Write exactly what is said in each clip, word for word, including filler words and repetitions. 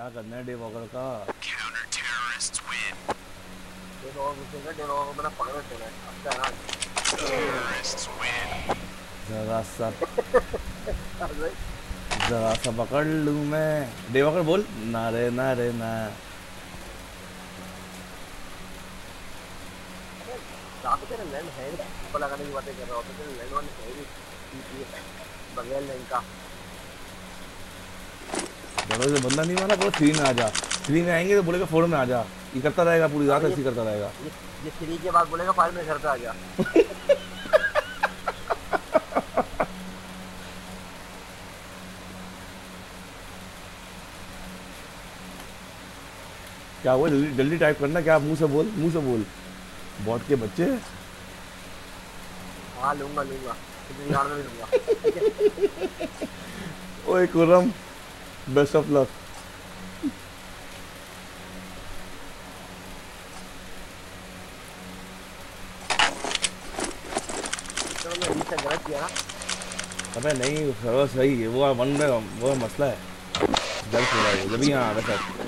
क्या करना है डे वॉकर का? Counter terrorists win. Daywalker घुसेगा, डे वॉकर को मेरा पकड़ में चला है अब क्या ना Terrorists win. जरा सा जरा सा पकड़ लूँ मैं। डे वॉकर बोल ना रे ना रे ना। जहाँ पे तेरा लैंड है ऊपर लगाने की बातें कर रहा होता तेरा लैंड वाले है भी बगैर लैंड का। जरूर से बंदा नहीं मारा, बोलो थ्री में आ जा। थ्री में आएंगे तो बोलेगा फोर में आ जा। ये करता रहेगा पूरी रात, ऐसे करता रहेगा। ये ये थ्री के बाद बोलेगा फाइव में घर पे आ जा। क्या हुआ? जल्दी जल्दी टाइप करना। क्या मुंह से बोल, मुंह से बोल। बॉट के बच्चे। हाँ लूंगा लूंगा कितनी यार में भी लूंगा। ओए कुरम, बेस्ट ऑफ लक। तो मैं रीसेट गलत किया ना। अबे नहीं, सर्वर सही है। वो वन में वो मसला है, जल्द हो जाएगा जब यहाँ आ रहा था।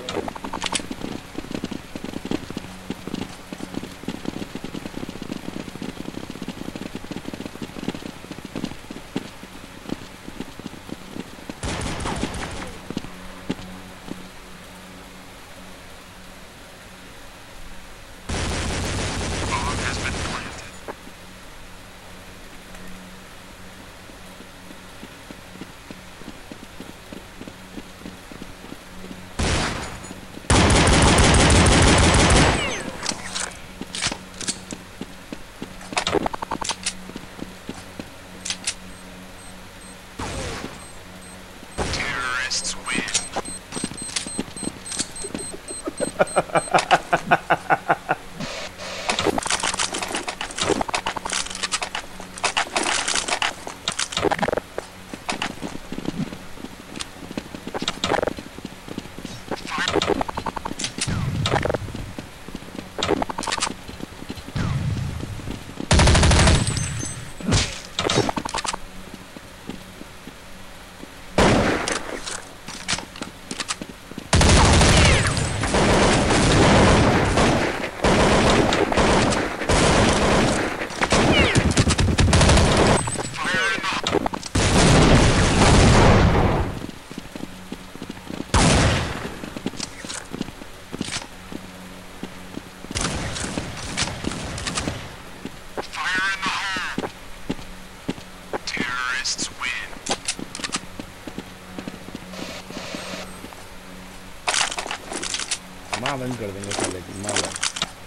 माँ बंद कर देंगे साले की माँ बंद।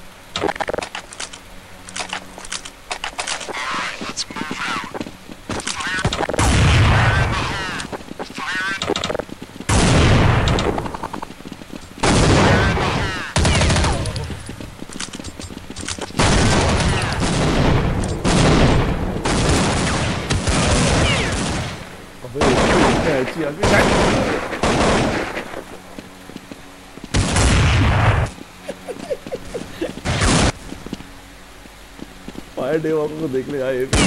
अच्छी फायर डे वॉकर को देखने आए थे।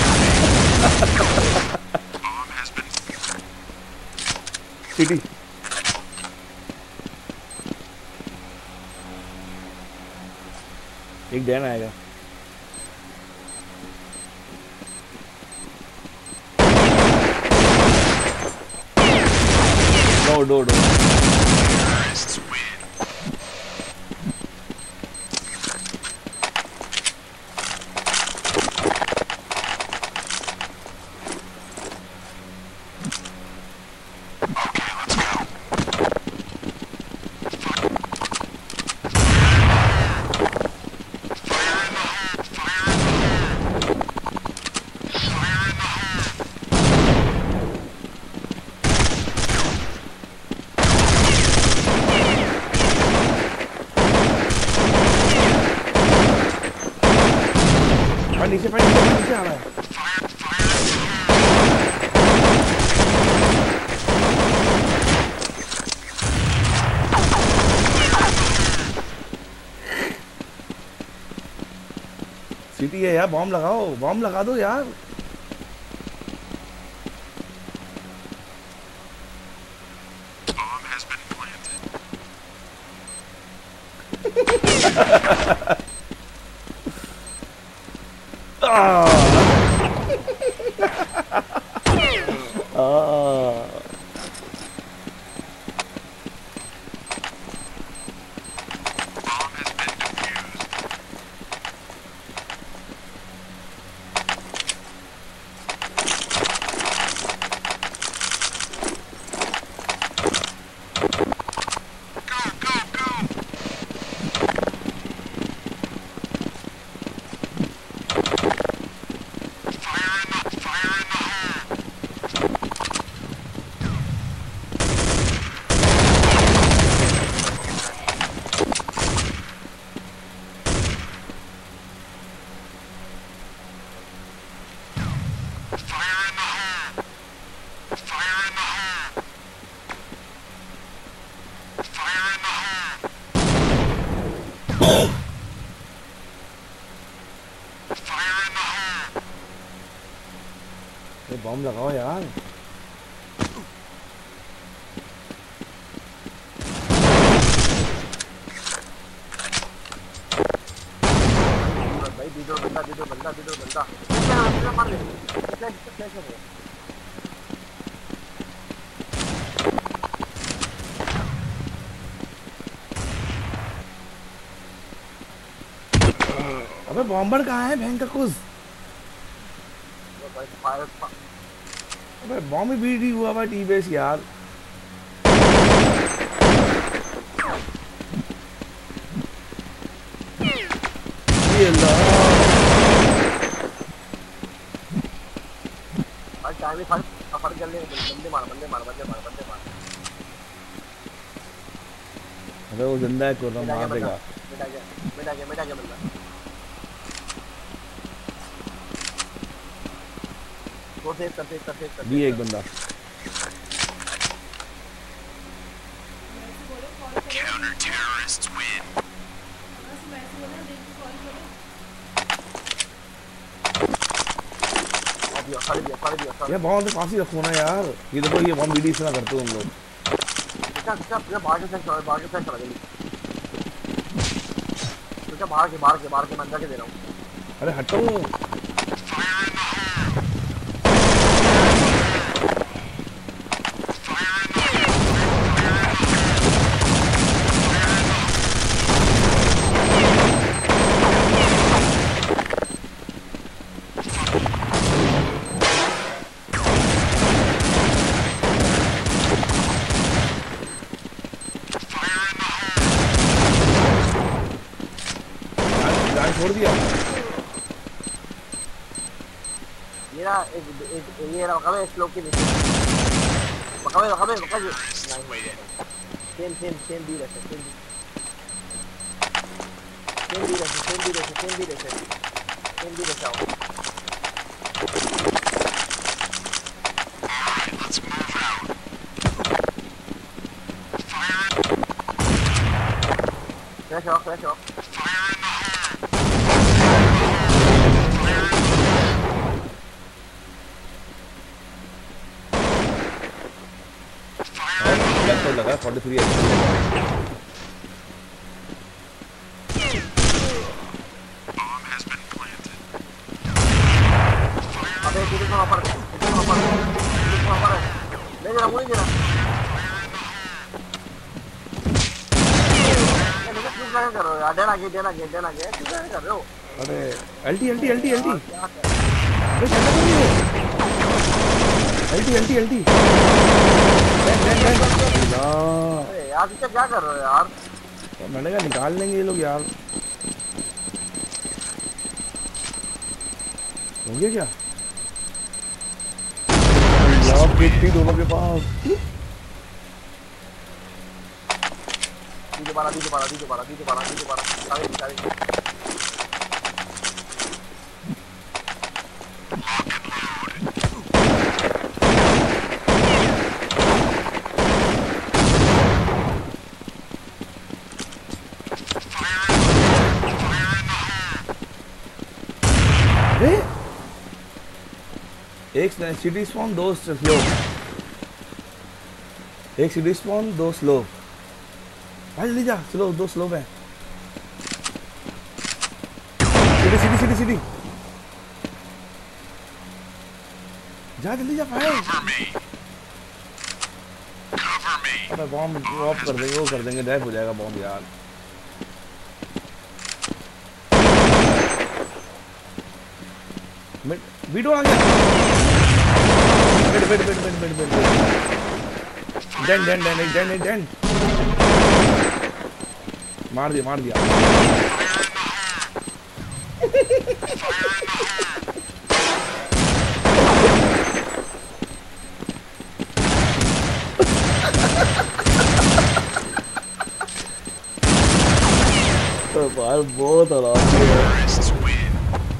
सिटी एक डैन आएगा। डो डो डो नीचे पे नीचे आ रहा है। सिटी है यार, बॉम्ब लगाओ, बॉम्ब लगा दो यार। Bomb has been planted. बम लगाओ यार। भाई दीदो बंदा दीदो बंदा दीदो बंदा क्या मार ले फ्लैश फ्लैश हो गया। अबे बॉम्बर कहाँ है भयंकर कुछ? भाई फायर अबे बॉम्ब भी बीट हुआ भाई टी बेस यार। ये अल्लाह भाई टाइम ही फर्क फर्क कर ले बंदे मार बंदे मार बंदे मार बंदे मार। अबे वो जिंदा है कोई मार देगा। मिटा गया मिटा गया मिटा गया बंदा। वो सेव कर सेव कर सेव कर भी एक बंदा। Counter terrorists win. अभी सारे भी सारे भी सारे। ये बॉम्ब तो पास ही रखो ना यार। ये देखो ये बॉम्ब बीडी इतना करते हो हम लोग। क्या क्या क्या बाहर से चला बाहर से चला गया। तो क्या बाहर के बाहर के बाहर के मंदा के दे रहा हूँ। अरे हटो। छोड़ दिया ये ना एक एक ये ना कब स्लो की नीचे कब कब कब सेम सेम सेम भी रहता सेम सेम भी रहता सेम भी रहता सेम भी रहता सेम भी रहता Let's move out. Flash off flash off लगा forty three Bomb has been planted. अबे किधर से ऊपर किधर से ऊपर किधर से ऊपर ले जरा मुझे जरा ये लोग क्यों क्या कर रहे हो यार देना के देना के देना के क्या कर रहे हो। अरे LT LT LT LT LT LT LT अरे यार क्या क्या कर रहे हो यार। तो मैंने कहा निकाल लेंगे ये लोग यार। हो गया क्या यार कितनी दोनों के पास। दीजिए बारा दीजिए बारा दीजिए बारा दीजिए बारा दीजिए बारा सारे सारे एक सिटी स्पॉन दो स्लो एक सिटी स्पॉन दो स्लो भाई जल्दी जा स्लो दो स्लो है। सीधी सीधी सीधी जा जल्दी जा fire Cover me. Cover me. अबे बॉम्ब ड्रॉप कर देंगे वो कर देंगे ड्रैप हो जाएगा बॉम्ब यार मिड वीडियो आ गया mid mid mid mid mid mid done done done done done मार दिया मार दिया तो बाल बहुत आराम से Terrorists win.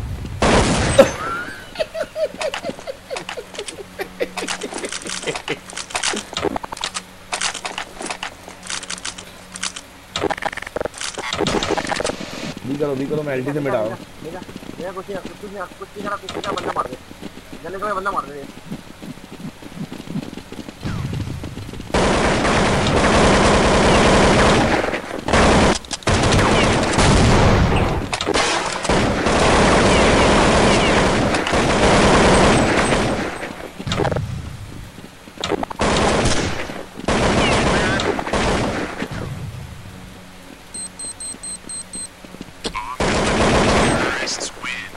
दी करो दी करो मैं एलटी से मिटाऊं मेरा मेरा कुछ नहीं कुछ नहीं कुछ नहीं करा कुछ नहीं करा बंदा मार दे जल्दी करो बंदा मार दे Terrorists win.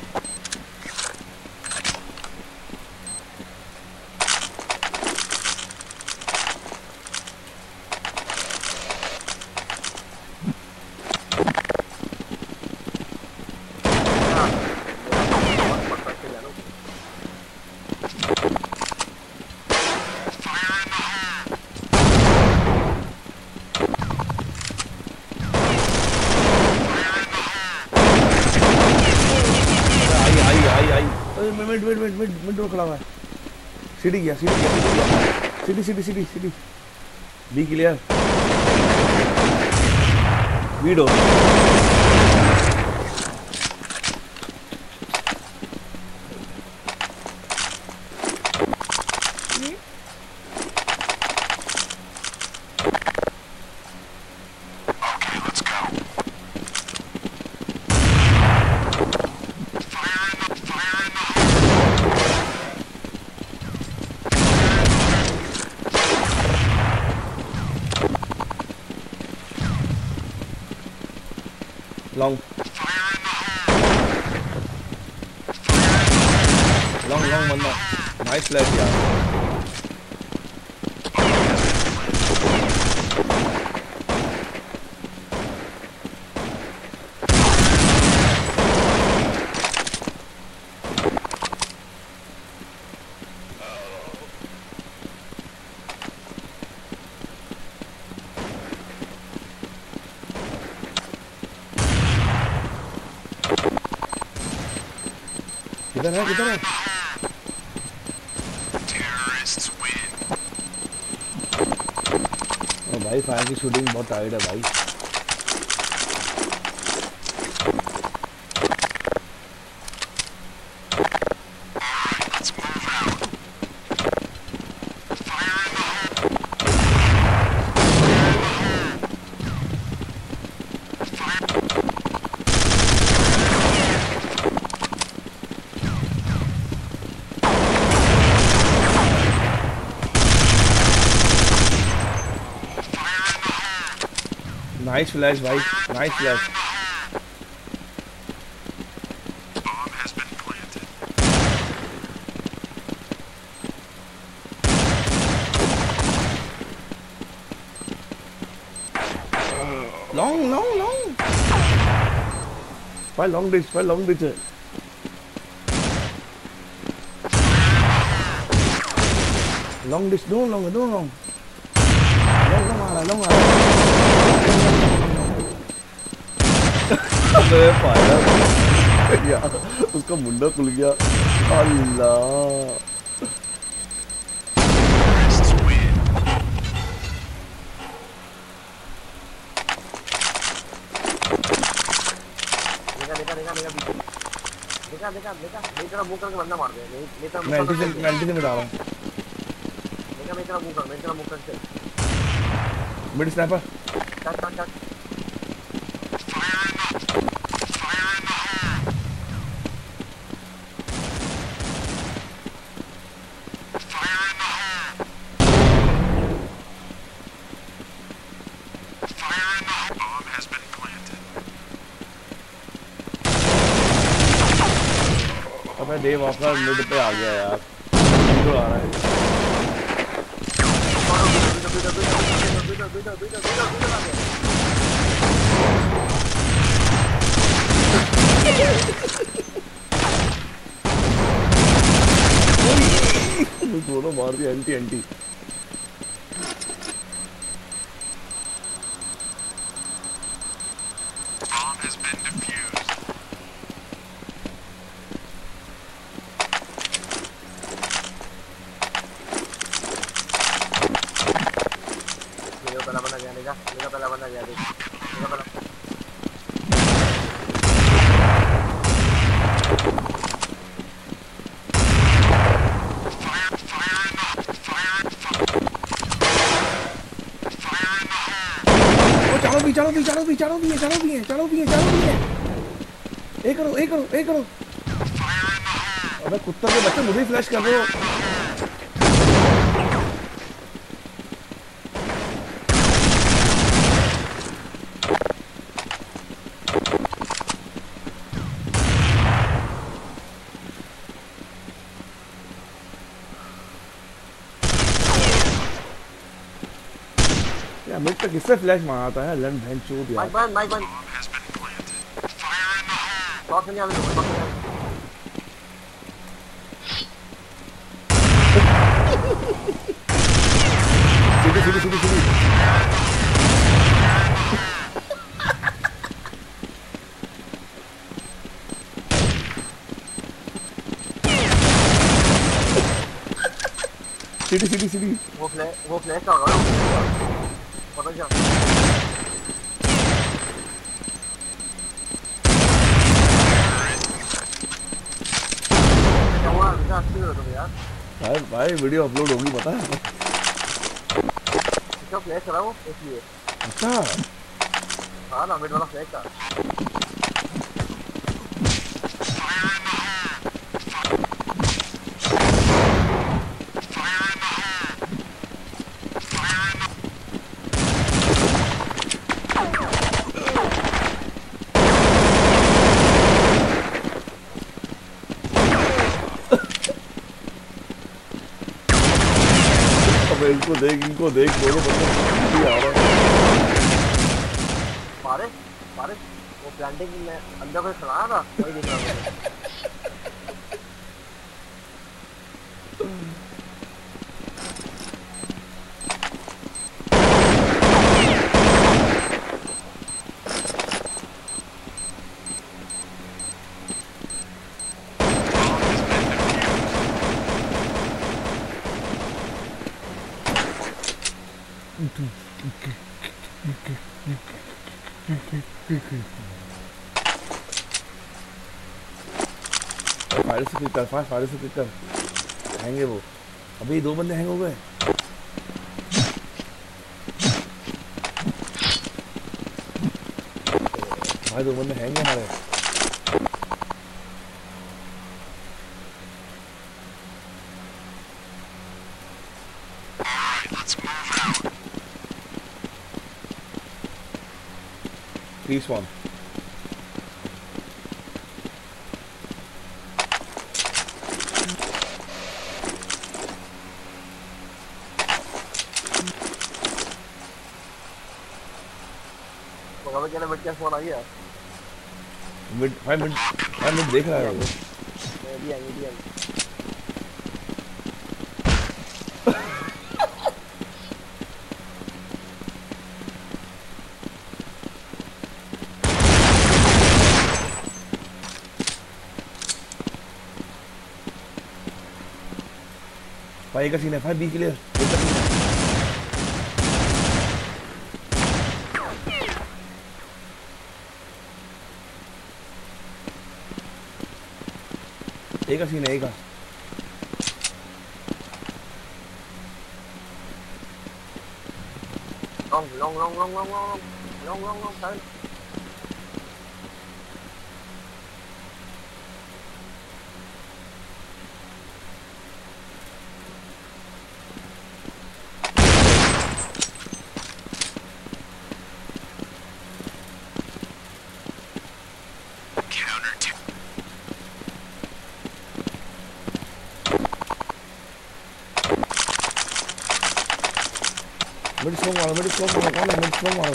Mid mid mid mid mid में खड़ा हुआ है सीढ़ी गया सीढ़ी गया सीढ़ी सीढ़ी सीढ़ी सीढ़ी बी क्लियर वीडो Okay, let's go. Fire in the fire in the long fire in the long long बंदा नाइस फ्लैश यार किधर है किधर है Terrorists win. ओ भाई फायर की शूटिंग बहुत टाइट है भाई Let's move out. Fire in the hole. Fire. Nice flash भाई nice flash Bomb has been planted. Long long long भाई लॉन्ग डिच भाई लॉन्ग डिच है लॉन्ग डिच दो लॉन्ग दो लॉन्ग लॉन्ग लॉन्ग आ रहा लॉन्ग आ रहा अबे फायर यार उसका मुंडा खुल गया अल्लाह Terrorists win. देखा देखा देखा देखा पीछे देखा देखा देखा मेरी तरफ मुंह करके बंदा मार दे मेरी मेरी तरफ मैं मुंह एंटी से करके मैं एंटी से मिटा रहा हूँ देखा मेरी तरफ मुंह कर मेरी तरफ मुंह करके मिड स्नाइपर चल चल चल Fire in the fire in the hole. भाई डे वॉकर मिड पे आ गया यार, जो आ रहा है। दोनों मार दिया एंटी एंटी। Bomb has been defused. मेरा पहला बंदा गया देखा, मेरा पहला बंदा गया देखा, मेरा पहला Fire, fire in the, fire, fire, fire in the hole. ओ चालो भी चालो भी चालो भी चालो भी है चालो भी है चालो भी है चालो भी है। एक करो एक करो एक करो। Fire in the hole. अबे कुत्ता के बच्चे मुझे फ्लैश कर रहे हो। यार मिड पे किससे फ्लैश मारता है लन भैंस चोद यार। माइक बंद, माइक बंद। Bomb has been planted. Fire in the hole. Shot नहीं आवे तो शॉट नहीं आवे। सीधी सीधी सीधी सीधी। सीधी सीधी सीधी। वो फ्लैश, वो फ्लैश का होगा। पता क्या? क्या हुआ? इतना अच्छी हो तुम यार। भाई भाई वीडियो अपलोड होगी पता है। इसका फ्लैश करा वो इसलिए। अच्छा हाँ ना, मिड वाला फ्लैश था। Fire in the hole. Fire in the hole. Fire in the अबे इनको देख इनको देख दोनों बंदे भी आ रहा है। मारे, मारे। वो प्लांटिंग में अंदर कोई खड़ा था, वही दिख रहा है। फायर से क्लिक कर फायर फायर से क्लिक कर। हैंगे वो अभी दो बंदे हैंग हो गए। भाई दो बंदे हैंग हैं हमारे। Alright, let's move out. Peace one. तो क्या मिड क्या फोन आ गया? मिड भाई मिड भाई मिड देख रहा है वो। India India. भाई एक सीन है भाई बी क्लियर। एक का सीन है एक का। Long, long, long, long, long, long, long, long, long, long, Counter to mid smoke मारो, मिड स्मोक मारो, कौन है मिड स्मोक मारो।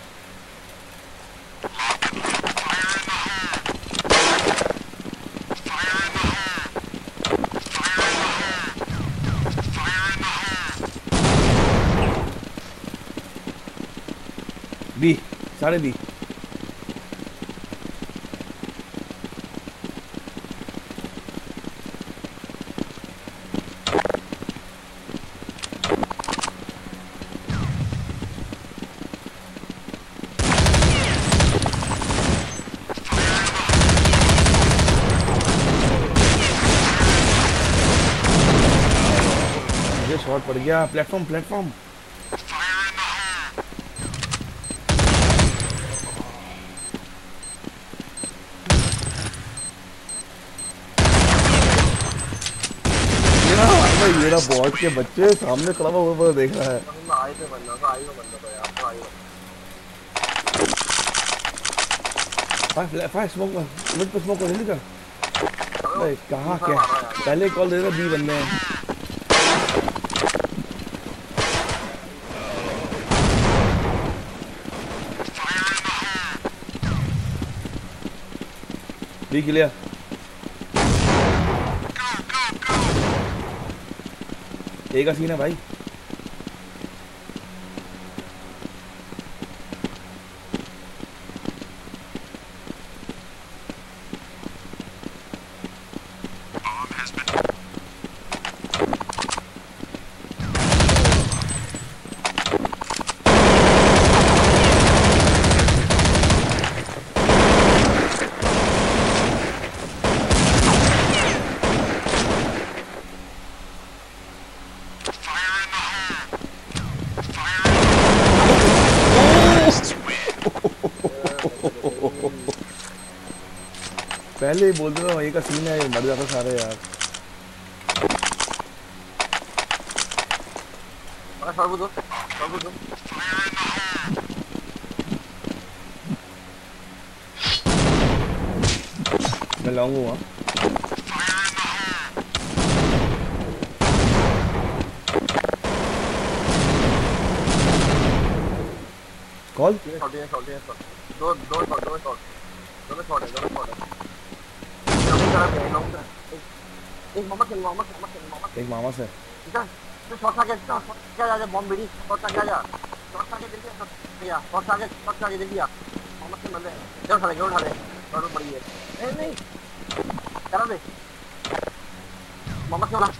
बी साढ़े बी शॉट पड़ गया। प्लेटफॉर्म प्लेटफॉर्म मेरा बॉट के बच्चे सामने खड़ा हुआ ऊपर देख रहा है। आई पे बंदा तो आई पे बंदा तो यार तो आई फाइव फाइव स्मोक मिड पे स्मोक जल्दी कर। अरे कहां क्या पहले कॉल दे रहा बी बंदे हैं। B clear. एक का सीन है भाई। पहले ही बोलते थे वही का सीन है, मर जाता सारे यार। दो, दो। मैं लाऊंगा कॉल दो दो शॉट दो शॉट दोनों शॉट है दोनों शॉट है। एक मामा खेल मामा मामा खेल मामा एक मामा से इधर तो शॉट आगे शॉट क्या जा जा बॉम्ब बिड़ी शॉट आगे जा शॉट आगे जल्दी शॉट या शॉट आगे शॉट आगे जल्दी आ मामा से मत ले उठा ले उठा ले और पड़ी है नहीं नहीं करा दे मामा से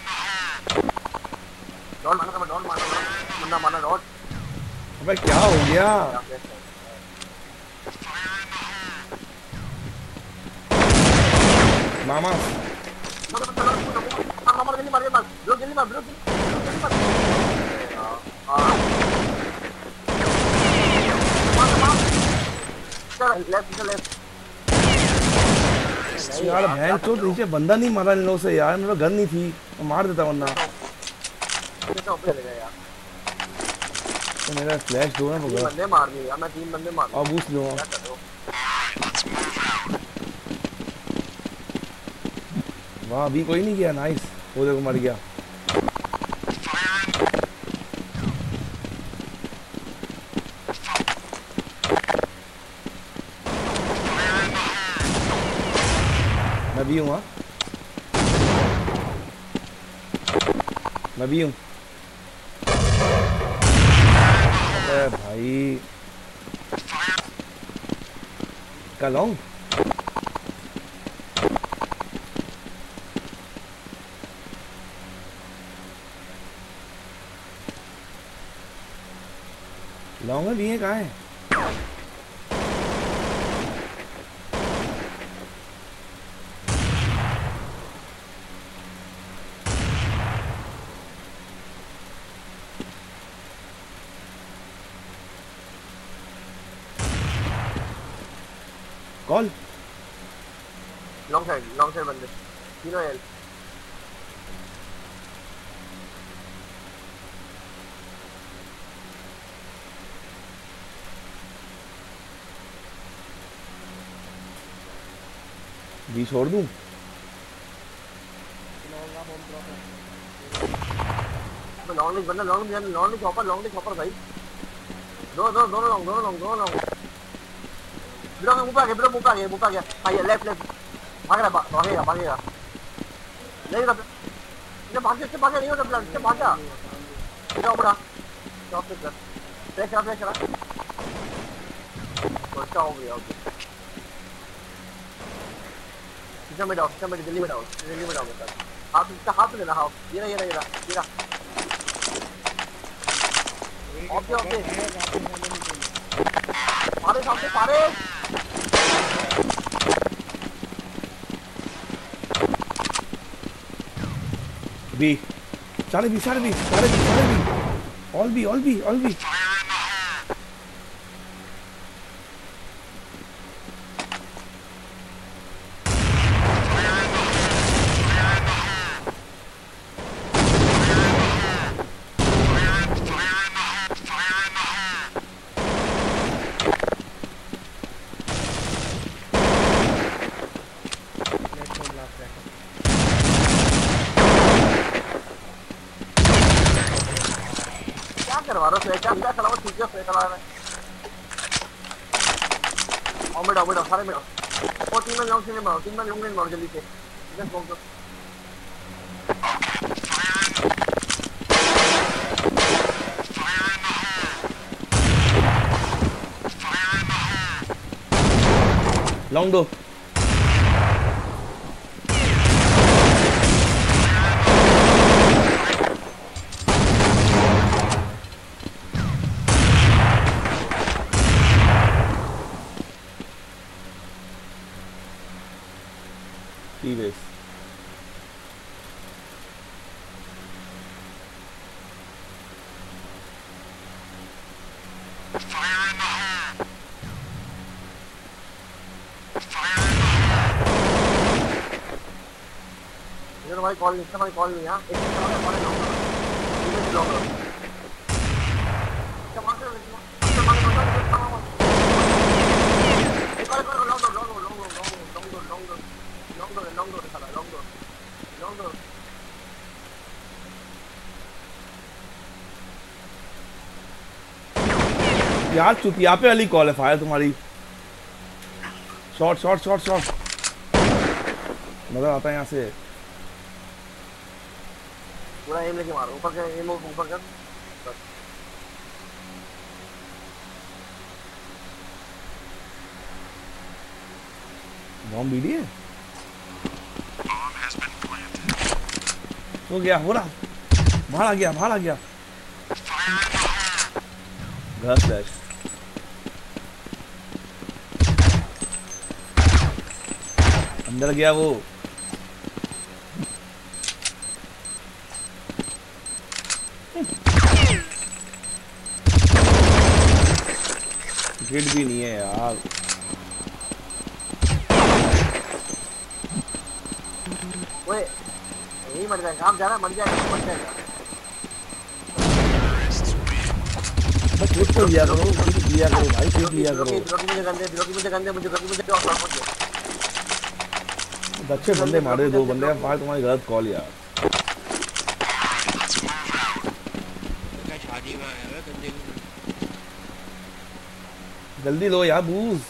डॉट मारना डॉट मारना मुन्ना मारना डॉट। अबे क्या हो गया मामा। मामा जल्दी मार मार ब्रो जल्दी मार ब्रो जल्दी मार। हां चल लेफ्ट लेफ्ट यार बहन तो नीचे बंदा नहीं मारा इन लोगों से यार। मेरा गन नहीं थी तो मार देता वरना। तो ऊपर चले गया यार तो मेरा फ्लैश दो ना तीन बंदे मार दिए यार। मैं तीन बंदे मार अब बूस्ट लो। वाह अभी कोई नहीं किया। नाइस वो देखो मर गया। मैं भी हूँ। मैं भी हूँ भाई। कल लॉन्ग लिए कहाँ है? Call long side long side बंदे तीनों एल भी छोड़ दूं। लॉन्ग बंदा long long chopper long chopper भाई दो दो दोनों लॉन्ग दोनों लॉन्ग दोनों लॉन्ग ब्रो मुंह पे आ गया ब्रो मुंह पे आ गया मुंह पे आ गया हाँ ये लेफ्ट लेफ्ट भाग रहा भागेगा भागेगा नहीं रहा ये भाग से भाग नहीं होता प्लान से भागा इधर बड़ा चॉप पे कर फ्रेश आ फ्रेश आ अच्छा हो गया ओके कितना में डाउन कितना में दिल्ली में डाउन दिल्ली में डाउन हाथ इसका हाथ लेना हाथ ये रहा ये रहा ये रहा ये रहा ओके ओके पारे सामने पारे बी सारे बी सारे बी सारे बी सारे B all B all B all B क्या क्या चला वो ठीक है फ्रेश चला रहा है और मेरा मेरा सारे मेरा वो तीन में लॉन्ग से मारो तीन में लॉन्ग में मारो जल्दी से जस्ट बॉम्ब लॉन्ग दो T-Base. Fire in the hole! Fire in the hole! ये तो भाई कॉल नहीं भाई कॉल नहीं यार एक मिनट कॉल कॉल लॉन्ग ये भी लॉन्ग क्या मार रहे हो क्या मार रहे हो call call long long long long long long long door long door साला लॉन्ग डोर लॉन्ग डोर यार चुतिया पे वाली कॉल है फायर तुम्हारी शॉट शॉट शॉट शॉट मजा आता है यहाँ से पूरा एम लेके मारो ऊपर कर एम ऊपर कर बॉम्ब बीडी है हो गया हो रहा बाहर आ गया बाहर आ गया घर फ्लैश अंदर गया वो हिट भी नहीं है यार ओए यही मर जाएगा काम जाना मर जाएगा मर जाएगा बस हिट तो दिया करो हिट दिया करो भाई हिट दिया करो ब्लॉकिंग मुझे गंदे ब्लॉकिंग मुझे गंदे मुझे ब्लॉकिंग मुझे और मुझे अच्छे बंदे मारे दो बंदे भाई तुम्हारी गलत कॉल यार शादी में आया है गंदे जल्दी लो यार बूज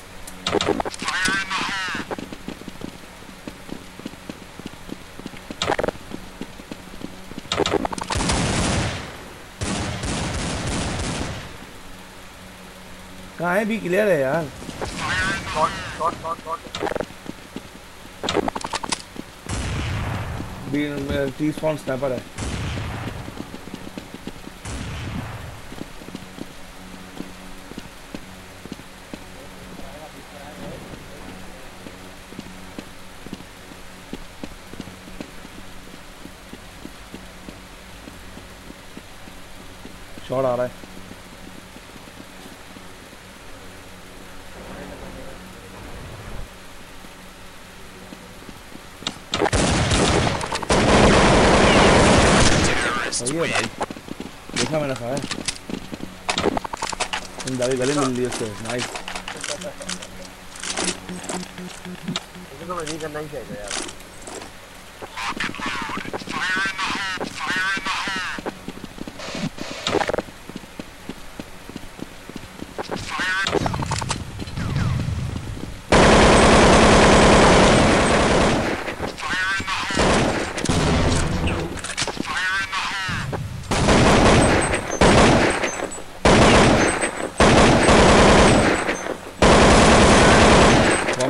कहाँ है भी क्लियर है यार shot shot shot shot B T spawn sniper है शॉट आ रहा है सही है भाई देखा मैंने खाया इन दावी गले मिल ली उससे नाइस इसे तो नहीं करना ही चाहिए यार Fire in the hole! Fire in the hole!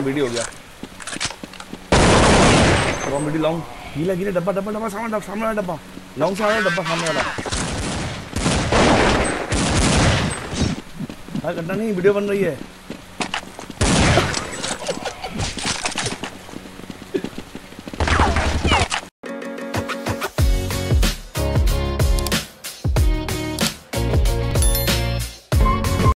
Video हो गया। कॉमेडी लॉन्ग गीला गीला डब्बा डब्बा डब्बा सामने डब्बा सामने वाला डब्बा लॉन्ग से वाला डब्बा सामने वाला। हाँ करना नहीं, वीडियो बन रही है।